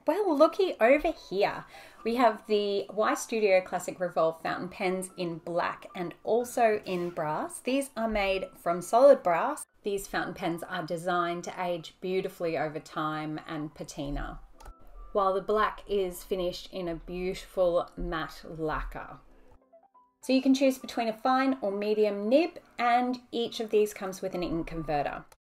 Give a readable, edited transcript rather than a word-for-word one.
Well, looky over here. We have the Ystudio Classic Revolve Fountain Pens in black and also in brass. These are made from solid brass. These fountain pens are designed to age beautifully over time and patina, while the black is finished in a beautiful matte lacquer. So you can choose between a fine or medium nib, and each of these comes with an ink converter.